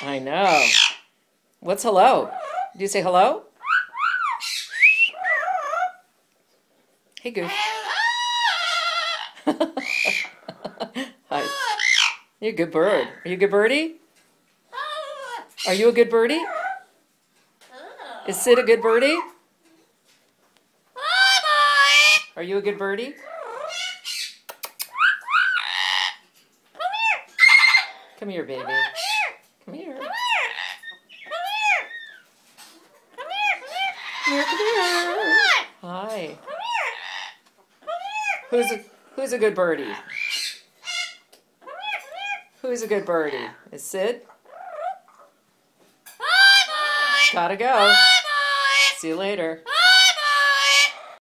I know. What's hello? Do you say hello? Hey, Goof. Hi. You're a good bird. Are you a good birdie? Are you a good birdie? Is Sid a good birdie? Are you a good birdie? Come here, baby. Come here. Come here, come here. Hi. Who's a good birdie? Who's a good birdie? Is Sid? Gotta go. See you later.